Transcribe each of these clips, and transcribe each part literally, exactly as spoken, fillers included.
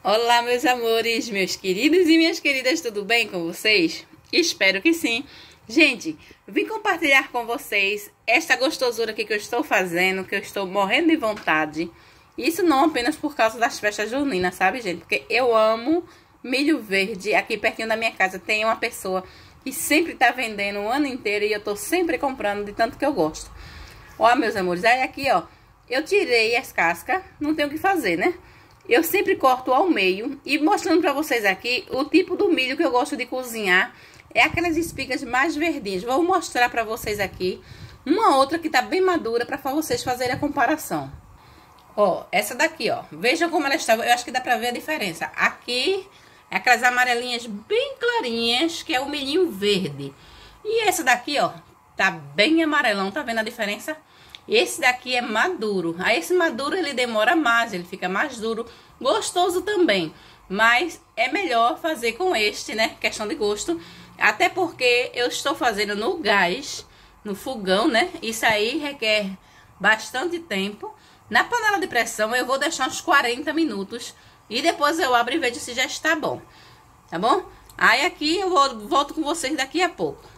Olá, meus amores, meus queridos e minhas queridas, tudo bem com vocês? Espero que sim. Gente, vim compartilhar com vocês esta gostosura aqui que eu estou fazendo, que eu estou morrendo de vontade. Isso não apenas por causa das festas juninas, sabe, gente? Porque eu amo milho verde. Aqui pertinho da minha casa tem uma pessoa que sempre tá vendendo o ano inteiro e eu tô sempre comprando de tanto que eu gosto. Ó, meus amores, aí aqui, ó, eu tirei as cascas, não tem o que fazer, né? Eu sempre corto ao meio e mostrando pra vocês aqui o tipo do milho que eu gosto de cozinhar. É aquelas espigas mais verdinhas. Vou mostrar pra vocês aqui uma outra que tá bem madura pra vocês fazerem a comparação. Ó, essa daqui, ó. Vejam como ela está. Eu acho que dá pra ver a diferença. Aqui é aquelas amarelinhas bem clarinhas, que é o milhinho verde. E essa daqui, ó, tá bem amarelão. Tá vendo a diferença? Esse daqui é maduro. Aí esse maduro ele demora mais, ele fica mais duro, gostoso também. Mas é melhor fazer com este, né? Questão de gosto. Até porque eu estou fazendo no gás, no fogão, né? Isso aí requer bastante tempo. Na panela de pressão eu vou deixar uns quarenta minutos e depois eu abro e vejo se já está bom. Tá bom? Aí aqui eu vou, volto com vocês daqui a pouco.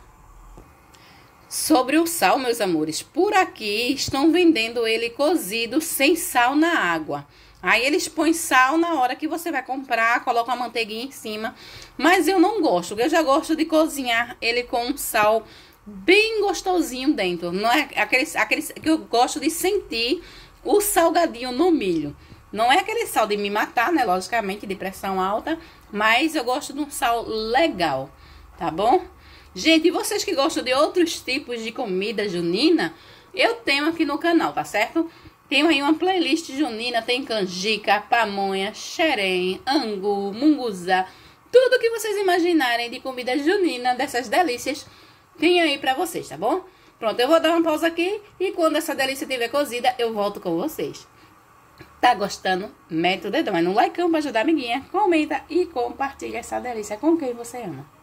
Sobre o sal, meus amores, por aqui estão vendendo ele cozido sem sal na água. Aí eles põem sal na hora que você vai comprar, colocam a manteiguinha em cima. Mas eu não gosto, eu já gosto de cozinhar ele com um sal bem gostosinho dentro. Não é aquele, aquele que eu gosto de sentir o salgadinho no milho. Não é aquele sal de me matar, né? Logicamente, de pressão alta. Mas eu gosto de um sal legal, tá bom? Gente, e vocês que gostam de outros tipos de comida junina, eu tenho aqui no canal, tá certo? Tenho aí uma playlist junina, tem canjica, pamonha, xerém, angu, munguzá, tudo que vocês imaginarem de comida junina, dessas delícias, tem aí pra vocês, tá bom? Pronto, eu vou dar uma pausa aqui e quando essa delícia estiver cozida, eu volto com vocês. Tá gostando? Mete o dedão aí no like pra ajudar a amiguinha, comenta e compartilha essa delícia com quem você ama.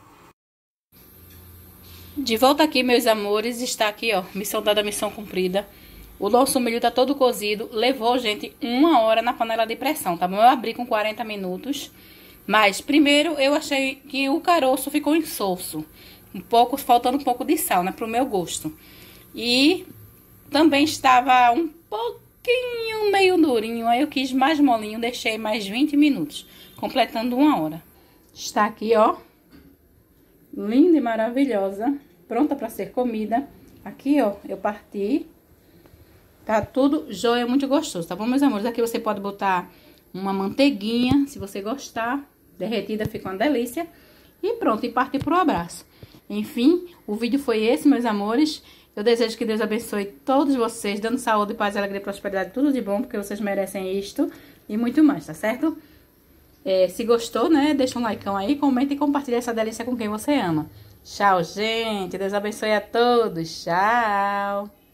De volta aqui, meus amores, está aqui, ó, missão dada, missão cumprida. O nosso milho tá todo cozido, levou, gente, uma hora na panela de pressão, tá bom? Eu abri com quarenta minutos, mas primeiro eu achei que o caroço ficou insosso, um pouco, faltando um pouco de sal, né, pro meu gosto. E também estava um pouquinho meio durinho, aí eu quis mais molinho, deixei mais vinte minutos, completando uma hora. Está aqui, ó. Linda e maravilhosa, pronta para ser comida. Aqui, ó, eu parti. Tá tudo jóia, muito gostoso, tá bom, meus amores? Aqui você pode botar uma manteiguinha, se você gostar. Derretida, fica uma delícia. E pronto, e partir pro abraço. Enfim, o vídeo foi esse, meus amores. Eu desejo que Deus abençoe todos vocês, dando saúde, paz, alegria, prosperidade, tudo de bom, porque vocês merecem isto e muito mais, tá certo? É, se gostou, né, deixa um likeão aí, comenta e compartilha essa delícia com quem você ama. Tchau, gente. Deus abençoe a todos. Tchau.